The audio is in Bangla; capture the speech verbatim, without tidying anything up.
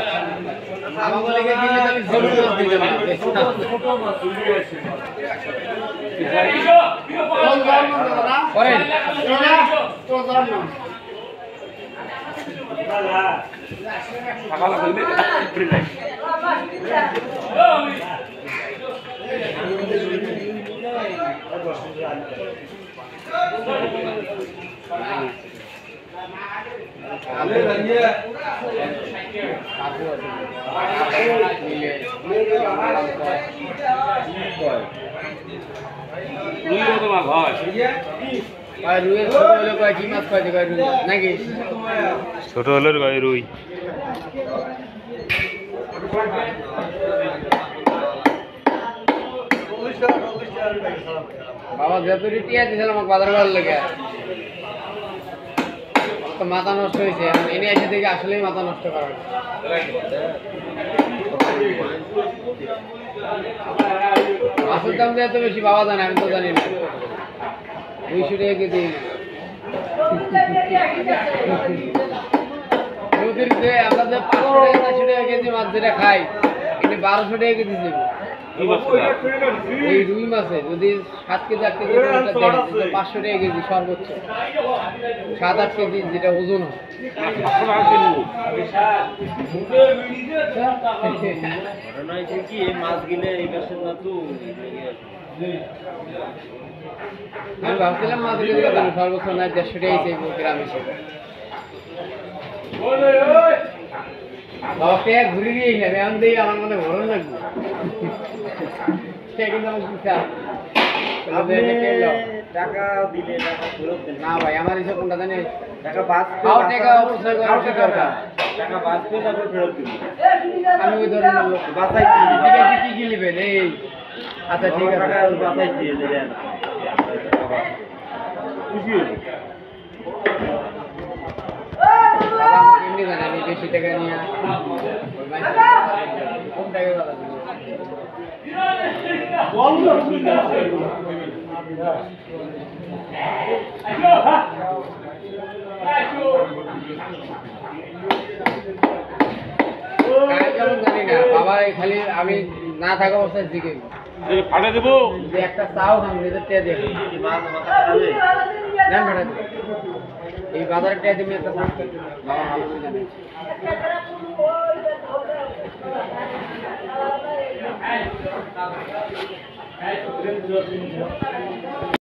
আমাকে দিলে আমি জরুর মাছ দিতে পারবো ছোট মাছ দিয়ে আসে করেন তো জান না সকালে কইলে ফ্রি লাইফ আলে ভাইয়া কাকু আছে নিলে রুই কত মাছ হয় ভাই রুই ছোট হলে কয় কি মাছ পাইতে কয় রুই নাকি ছোট হলে কয় রুই বাবা যত টিয়া দিয়েছিল আমাকে বাজার করার লেগে তো মাথা নষ্ট হয়েছে এনে এসে থেকে আসলেই মাথা নষ্ট করার মাছের দাম যে এত বেশি বাবা জানে আমি তো জানি না দুইশো টাকা কেজি নদীর যে আমরা যে পাঁচশো টাকা চারশো টাকা কেজি মাছ যেটা খাই এটা বারোশো টাকা কেজি দেবো এই রুই মাছে যদি সাত কেজি আট কেজি পাঁচশো টাকা কেজি সর্বোচ্চ সাত আট কেজি যেটা ওজন হয় আমি ভাবছিলাম মাছ কেজি সর্বোচ্চ নয় দেড়শো টাকাই চাইবো গ্রাম হিসেবে বাবাকে ঘুরে দিয়ে যাবে এমন দিয়ে আমার মনে ভরণ লাগবে সে কিন্তু আমার টাকা দিলে টাকা ফেরত দেন না ভাই আমার হিসাব কোনটা জানেন টাকা বাঁচবে টাকা অবশ্যই দরকার টাকা বাঁচবে তারপর ফেরত দিন আমি ওই ধরনের লোক বাঁচাই ঠিক আছে কি কি নেবেন এই আচ্ছা ঠিক আছে টাকা বাঁচাই দিয়ে দেন খুশি হই এমনি জানি আমি বেশি টাকা নিয়ে কোন টাকা কথা বন্ধ ঠিক আছে জানি না বাবা খালি আমি না থাকা অবস্থায় দিকে ফাটা দেবো একটা চাও খাম নিজের টিয়া দিয়ে এই বাজারের টিয়া দিয়ে একটা চাষ করতে বাবা ভালো জানে